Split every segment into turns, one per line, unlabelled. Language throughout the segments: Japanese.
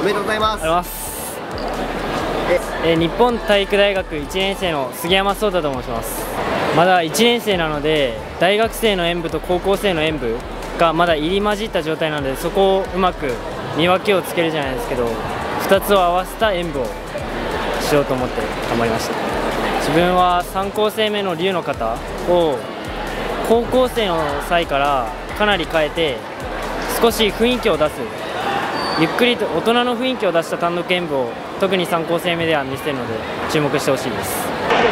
めでとうございます。
ありがとうございます。日本体育大学1年生の杉山壮太と申します。まだ1年生なので、大学生の演舞と高校生の演舞がまだ入り混じった状態なので、そこをうまく見分けをつけるじゃないですけど、2つを合わせた演舞をしようと思って頑張りました。自分は3校生目の龍の方を高校生の際からかなり変えて、少し雰囲気を出す、ゆっくりと大人の雰囲気を出した単独演舞を特に3校生目では見せるので注目してほしいです。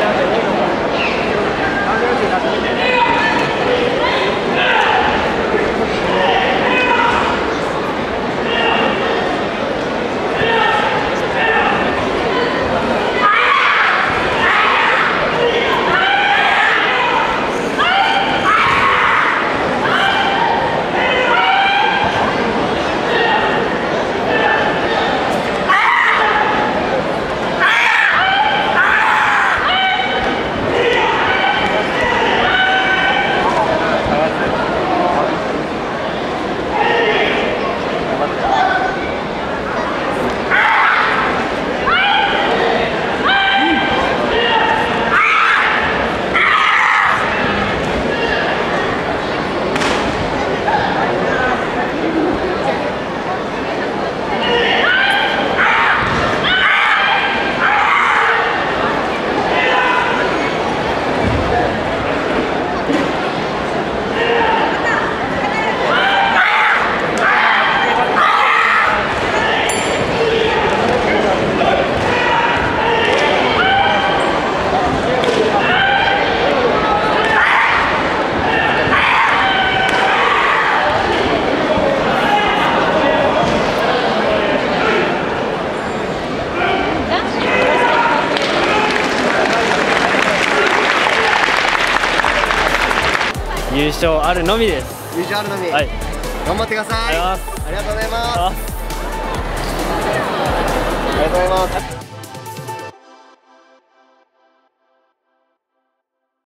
優勝あるのみです。
優勝あるのみ。
はい。
頑張ってください。
ありがとうございます。
ありがとうございます。ありがとうございます。